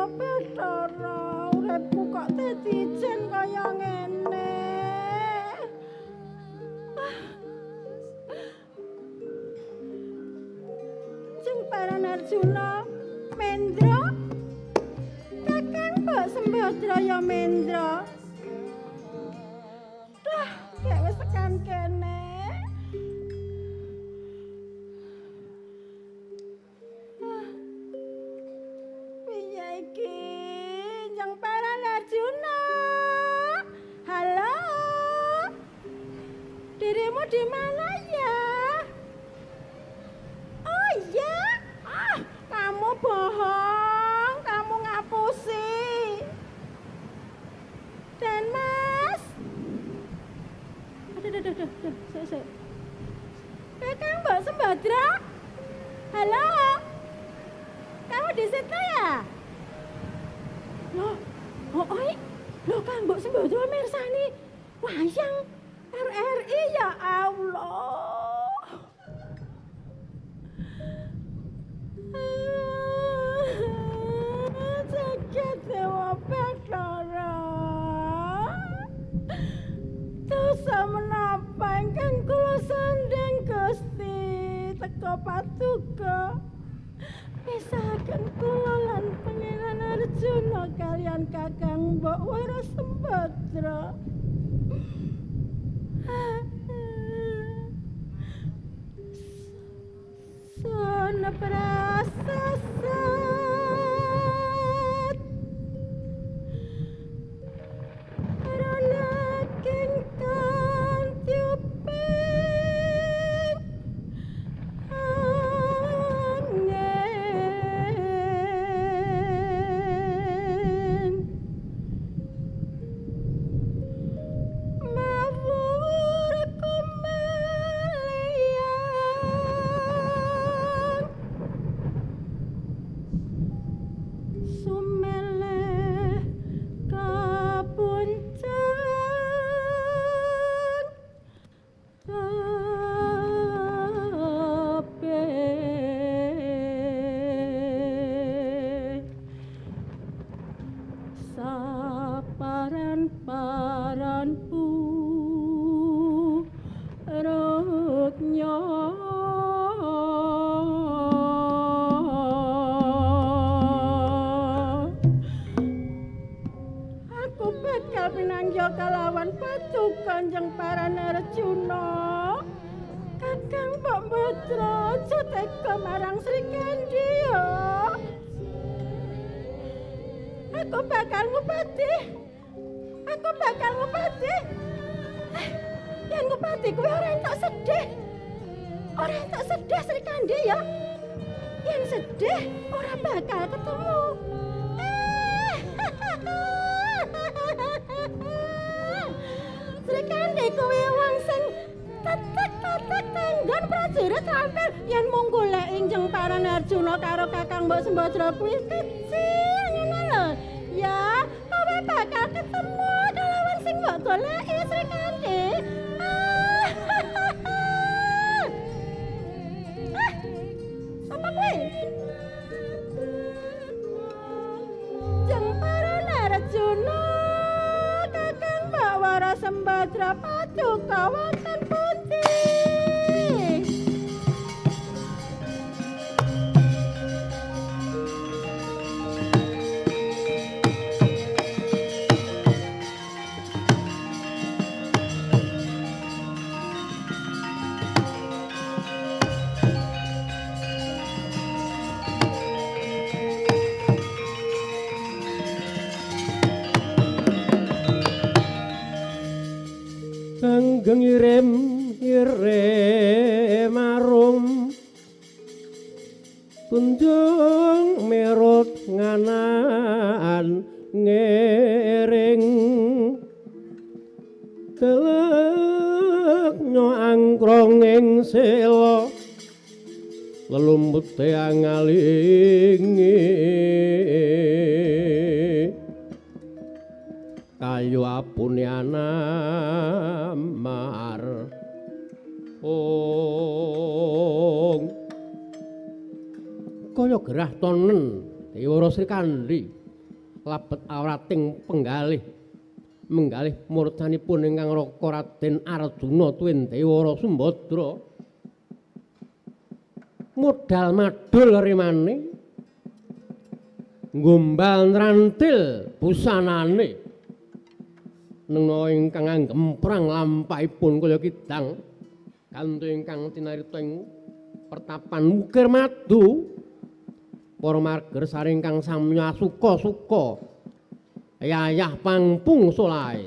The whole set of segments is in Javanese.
Bathara, uripku kok dadi jen kaya ngene. Jemparan Arjuna, Mendra, Kakang Mbok Sembadra ya Mendra. Dah, ya wis tekan kene. Piye iki? Jemparan Arjuna. Halo. Dirimu di mana ya? Oh iya, kamu bohong, kamu ngapusi. Dan Mas, aduh, sik. Kakang Mbok Sembadra, halo, kamu di situ ya? Loh, Kang Mbok Sembadra mirsani wayang RRI ya Allah. Jagat Dewa Bathara, dosa menapa ingkang kula sandhang Gusti teka paduka misahaken kula lan Pangeran Arjuna kaliyan Kakang Mbok Wara Sembadra. Sona prasasat Rana kengkan tiuping angin mawur kumeliang sumeleh kapuncak tapi saparan-paranku ruknya aku bakal pinanggih kalawan patukan Jemparan Arjuna. Kakang Mbok Sembadra aja tega marang Sri Kandi ya. Aku bakal ngupati. Yang ngupati kuwi ora entuk sedih. Ora entuk sedih Sri Kandi ya. Yang sedih ora bakal ketemu. Sri Kandi kuwi wong sing tetek tanggon prajurit tampil yen mung golek ing Jemparan Arjuna karo Kakang Mbok Sembadra kuwi kecil ngono lho. Ya, kowe bakal ketemu kalawan sing mbok goleki Sri Kandi. Sapa kuwi? Jemparan Arjuna, Kakang Mbok Wara Sembadra paduka wonten pundi? Langgeng irem arum tunjung merut nganan ngering telek nyo angkrong ing sela lelumpute angalingi kayu apune anamar kaya gerah tonen Dewara Sri Kandi labet awrating penggalih menggalih murdanipun ingkang Raka Raden Arjuna tuwin Dewara Sumbadra modal madul rimane nggombal nrantil busanane nena ingkang anggemprang lampahipun kaya kidang kanthi ingkang tinarita ing pertapan Wukir Madu para marger saring kang samya suka-suka yayah pangpung solae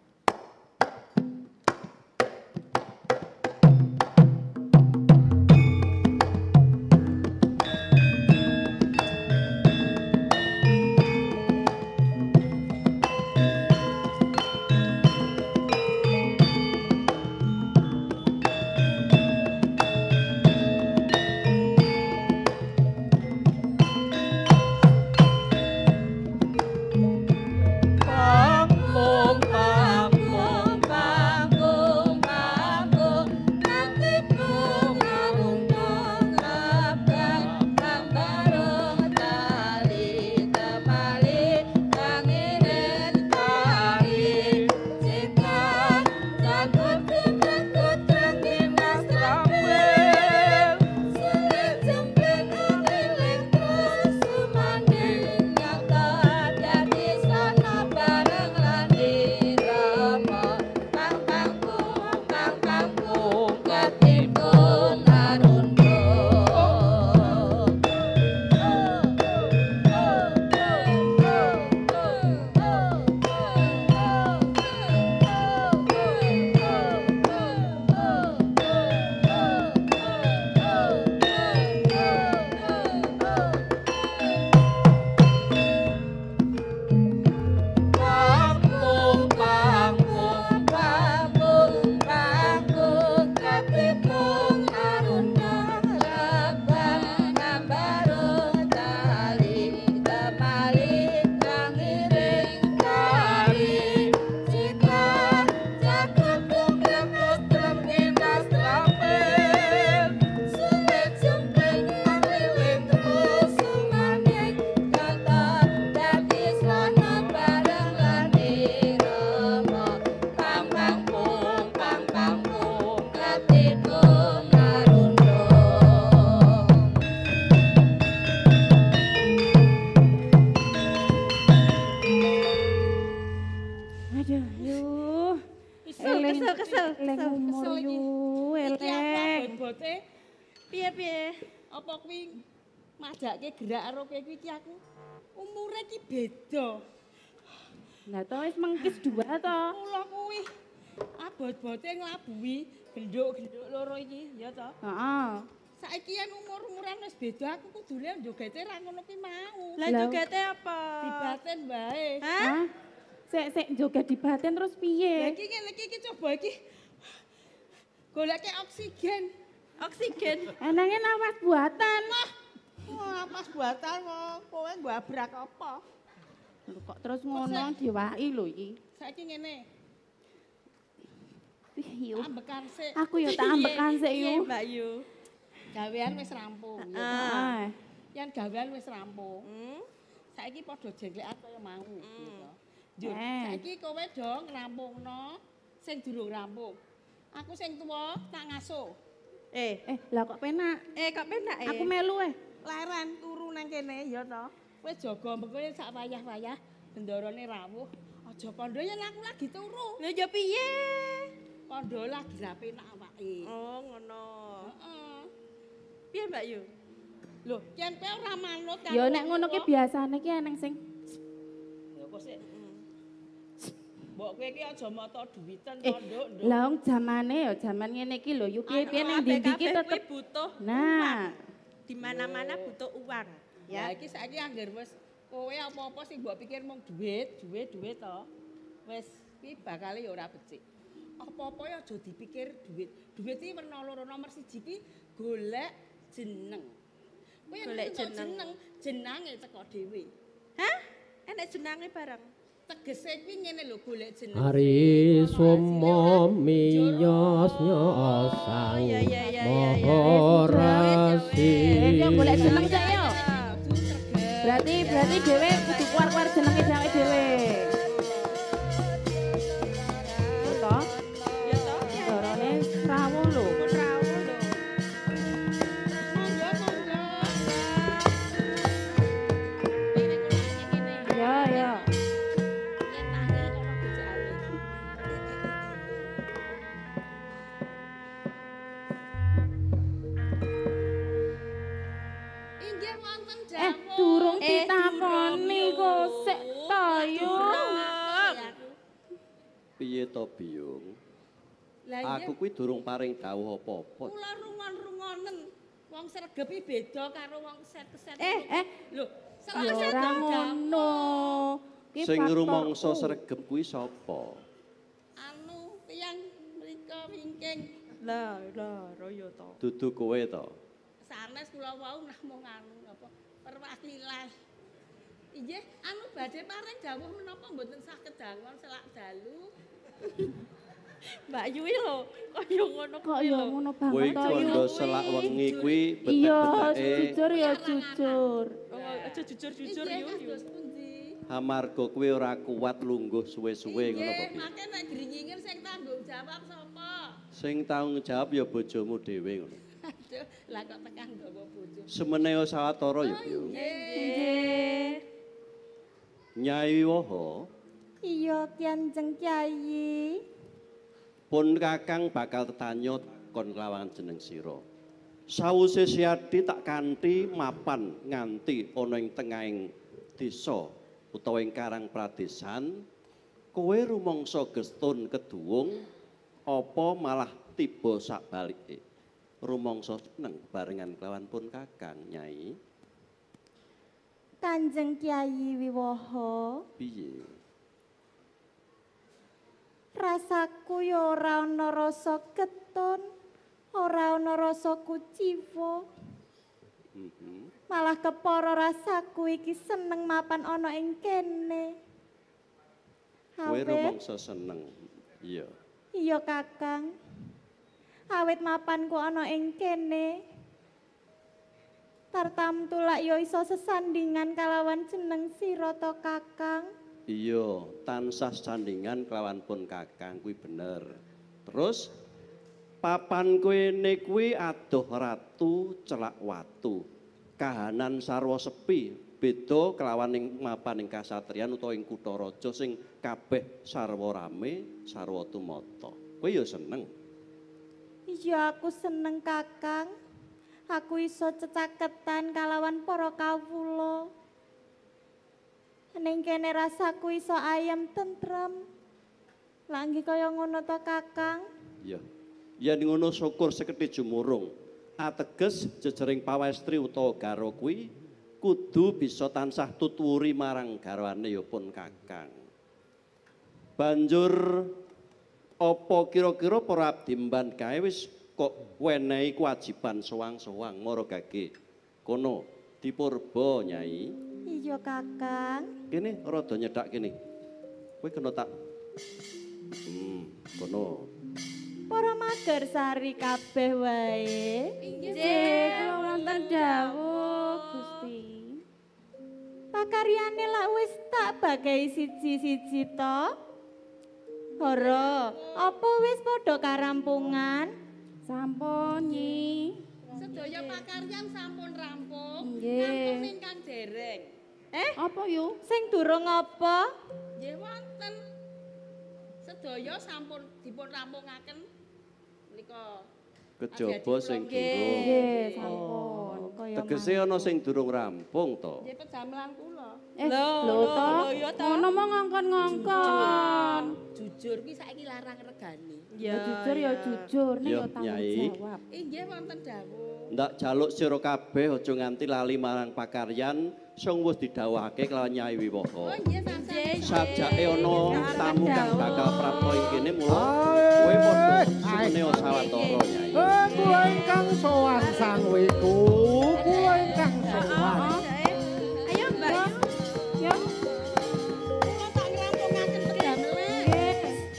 Majake gerak karo kowe iki aku umure iki beda. Lah to wis mengkis dua to. Kula kuwi abot-bote nglabuhi genduk-genduk loro iki ya to. Heeh. Saiki yen umur-umuran wis beda aku kudune jogete ra ngono ki mau. Lah jogete apa? Dibaten wae. Hah? Sik joget dibaten terus piye? Lah iki ngene iki coba iki. Goleke oksigen. Oksigen. Enenge napas buatan. Wah, pas buatan kok kowe ngabrak apa? Lho kok terus ngono diwaki lho iki. Saiki ngene. Yo. Ambekan sik. Aku yo tak ambekan sik yo. Mbak Yu. Gawean wis rampung. Heeh. Yen gawean wis rampung. Saiki padha jenglekan kaya mau gitu. Yo, saiki kowe do ngrampungno sing durung rampung. Aku sing tuwa tak ngaso. Lah kok penak? Kok penak Aku melu Leren turu nang kene ya to. Kowe jaga mbengko yen sak wayah-wayah bendarane rawuh. Aja kandha yen aku lagi turu. Lha ya piye? Kandha lagi ra penak awake. Oh, ngono. Heeh. Piye Mbak Yu? Lho, yen kowe ora manut karo Yo nek ngono ki biasane ki eneng sing ya kok sik. Mbok kowe iki aja mata duwiten to, Nduk. Lah wong zamane ya zaman ngene iki lho, yo piye-piye ning ndi iki tetep butuh. Nah, Di mana-mana butuh uang. Ya iki saiki angger wis kowe apa-apa sing mbok pikir mung duit to. Wis iki bakal ya ora becik. Apa-apa ya aja dipikir duit. Duit iki werna loro, nomor 1 iki golek jeneng. Kowe golek jeneng, jenenge teko dhewe. Hah? Enek jenenge bareng. Tegese kuwi ngene lho golek jeneng. Hari sumo miyos nyosang Maharasi. yo golek jeneng sik yo. Berarti dhewe kudu keluar-keluar jenenge Yu. Piye to Biyung? Lah Aku kuwi durung paring dawuh apa-apa. kula rungon-rungonen. Wong sregep iki beda karo wong keset-keset. Lho, Ya ora ngono. Ki Sing faktorku. rumangsa sregep kuwi sapa? Anu tiyang mrika wingking. Lah, raya to. Dudu kowe to. Sanes kula wau namung anu apa perwakilan. Inggih, anu badhe paring dawuh menapa mboten saged dangon selak dalu. Mbak Yui lho, kaya ngono Kok kuwi ya lho. ngono Kowe banget to kondo Yu. selak wengi kuwi Iya, betek-beteke jujur ya jujur. Oh, aja jujur-jujur Inggih, Yu. kados pundi? amarga kowe ora kuat lungguh suwe-suwe ngono apa Inggih, piye? make nek gringingen sing tanggung jawab sapa? Sing tanggung jawab ya bojomu dhewe ngono. Aduh, lah kok tekan gawa bojo. Semeneo sawetara ya Biyung. Nggih. Nyai Woho Iya Kanjeng Kyai. pun Kakang bakal tetanyo kon lawan jeneng sira. Sawise siadi tak kanthi mapan nganti ana ing tengahing desa utawa ing karang pradesan, kowe rumangsa gestun keduwung apa malah tiba sabalike. Rumangsa seneng barengan kelawan pun Kakang Nyai. Kanjeng Kyai Wiwaha. Piye? Rasaku ya ora ana rasa ketun, ora ana rasa kuciwa. Malah kepara rasaku iki seneng mapan ana ing kene. Kowe Awit, rumangsa seneng. Iya. iya Kakang. Awit mapanku ana ing kene. Tartamtu lak ya iso sesandingan kalawan jeneng sira to Kakang. Iya, tansah sandingan kelawan pun Kakang kuwi bener. Terus papan kene kuwi adoh ratu celak watu. Kahanan sarwa sepi, beda kelawan ing mapan ing kasatriyan utawa ing kutha raja sing kabeh sarwa rame, sarwa tumata. Kowe ya seneng. Iya aku seneng Kakang. Aku iso cecaketan kalawan para kawula. Ning kene rasaku iso ayem tentrem. Langgi kaya ngono to Kakang. Iya. Yen ngono syukur seketi jumurung. Ateges jejering pawestri utawa garwa kuwi kudu bisa tansah tuturi marang garwane ya pun Kakang. Banjur apa kira-kira para abdi mban kae wis kok wenehi kewajiban sowang-sowang mara gage. Kono dipurba Nyai. Iya Kakang. Kene rada nyedak kene. Kowe kena tak kono. Para mager sari kabeh wae. Nggih, kula wonten dawuh Gusti. Pakaryane lak wis tak bagahi siji-siji to. Hara, apa wis padha karampungan? Sampun Nyi. Sedaya pakaryan sampun rampung. Nggih. Rampung ingkang dereng. Apa Yu? Sing durung apa? Nggih wonten. Sedaya sampun dipun rampungaken menika. Kejaba sing durung. Nggih, sampun. Kaya Tegese ana sing durung rampung to. Nggih pejamelan kula. Lho to. ya to. Ngono mah ngongkon-ngongkon. Jujur ki saiki larang regane. Ya jujur ya jujur, nek Ya, ya tanggung Nyai. jawab. Inggih wonten dawuh. Ndak jaluk sira kabeh aja nganti lali marang pakaryan sing wis didhawuhake kelawan Nyai Wiwaha. Oh nggih tansah. Sajake ana tamu kang bakal prapta ing kene mula kowe padha semeneo sawetara Nyai. Kuwi ingkang sowan sangweku, kuwi ingkang sowan. Ayo Mbak Yu. Ya, Kula tak ngrampungaken pejamelan.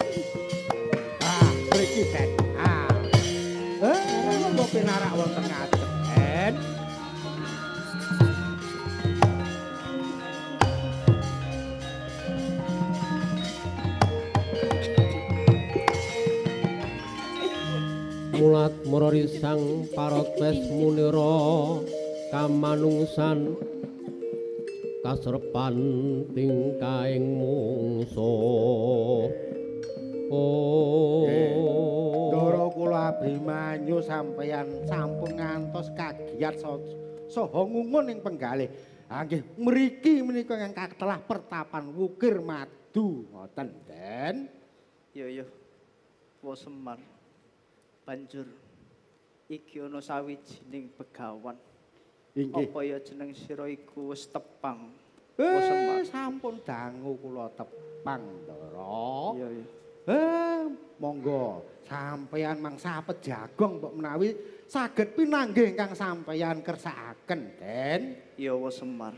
Mriki Den. Kok pinarak wonten ngaten. Mulat mrorisang parotwes munira kamanungsan kasrepan tingkaing mungso. Ndara kula Abimanyu sampeyan sampun ngantos kagiat saha ngungun ing penggalih. Nggih, mriki menika ingkang telah pertapan Wukir Madu ngoten, Den. Iya. Wa Semar. Banjur iki ana sawijining begawan. Inggih. Apa ya jeneng sira iku wis tepang? Wa Semar. Sampun dangu kula tepang, Ndara. Iya. Monggo sampeyan mangsa pejagong mbok menawi saged pinanggih ingkang sampeyan kersakaken, Den. Iya wa Semar.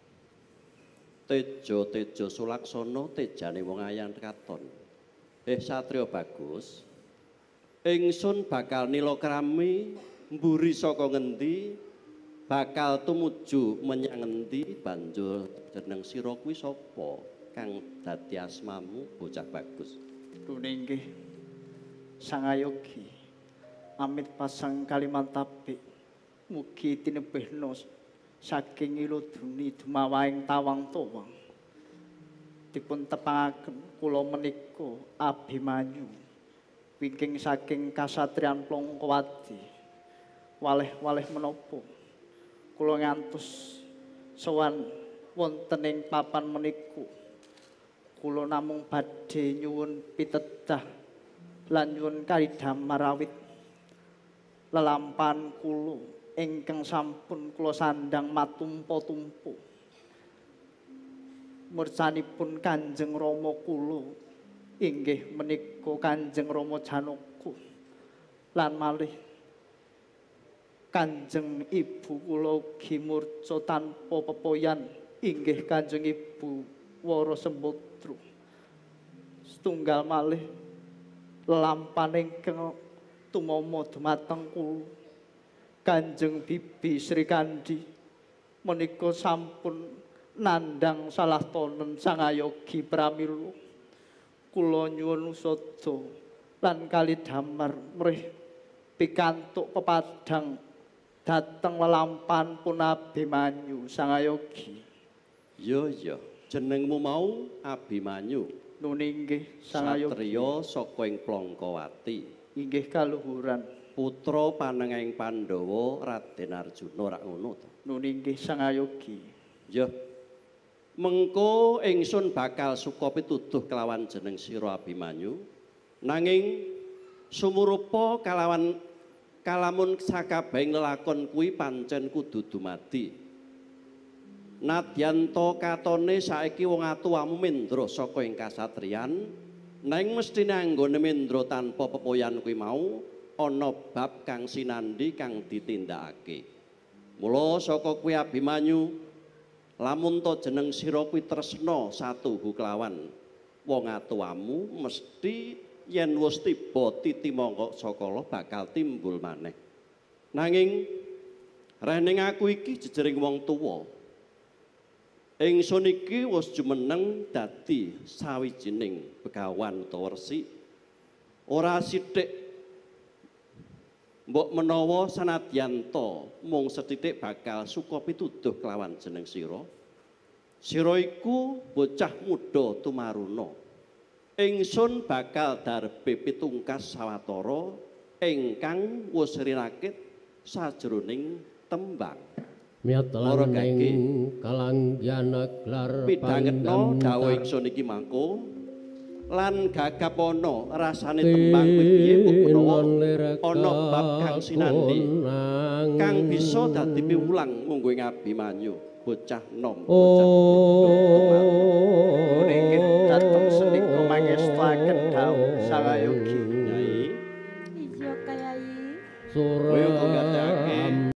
Tejo Sulaksana tejane wong ayan katon. Satriya bagus. Ingsun bakal nilakrami mburi saka ngendi, bakal tumuju menyang ngendi, banjur jeneng sira kuwi sapa kang dadi asmamu bocah bagus. Duninggih Sangayogi. Amit pasang kalimat apik. Mugi tinebihna saking iluduni dumawaing tawang-tawang. Dipun tepangaken kula menika Abimanyu. Wingking saking kasatriyan Plongkowati. Waleh-waleh menapa kula ngantos sowan wonten ing papan menika. Kula namung badhe nyuwun pitedah lan nyuwun karidamar awit lelampahan kula ingkang sampun kula sandang matumpa-tumpa. Mursanipun Kanjeng Rama kula inggih menika Kanjeng Rama Janaka lan malih Kanjeng Ibu kula ugi murca tanpa pepoyan inggih Kanjeng Ibu Wara Sembadra. Setunggal malih lelampahan ingkang tumama dumateng kula Kanjeng Bibi Sri Kandi menika sampun nandhang salah tonen Sangayogi pramila. Kula nyuwun usada lan kalidamar mrih pikantuk pepadang dhateng lelampahan pun Abimanyu Sangayogi. Iya, jenengmu mau Abimanyu. Nuninggih Sangayogi. Satriya saka ing Plongkowati. Inggih kaluhuran. Putra panenging Pandhawa Raden Arjuna rak ngono to. Nuninggih Sangayogi. Ya. Mengko ingsun bakal suka pituduh kelawan jeneng sira Abimanyu. Nanging sumurupa kalamun sakabehing lelakon kuwi pancen kudu dumadi. Nadyanto katone saiki wong atuwamu Mendra saka ing kasatriyan, nanging mestine anggone Mendra tanpa pepoyan kuwi mau ana bab kang sinandhi kang ditindakake. Mula saka kuwi Abimanyu, lamun to jeneng sira kuwi tresna satuhu kelawan wong atuwamu, mesti yen wis tiba titi mangka sakala bakal timbul maneh. Nanging rening aku iki jejering wong tuwa. Ingsun iki wis jumeneng dadi sawijining begawan utawa resik. Ora sithik mbok menawa sanadyanto mung sethithik bakal suka pituduh kelawan jeneng sira. Sira iku bocah muda tumaruna. Ingsun bakal darbe pitungkas sawatara ingkang wis rinakit sajroning tembang. Miatlan ing kalanggana gelar pidhangetna dawuh ingsun iki mangko lan gagapana rasane tembang piye menawa ana bab kang sinandhi kang bisa dadi piwulang munggo ing Abimanyu bocah nom bocah nggih dateng senika mangestaken dawuh Sangayogi. Nyai Iya Kyai. Suraya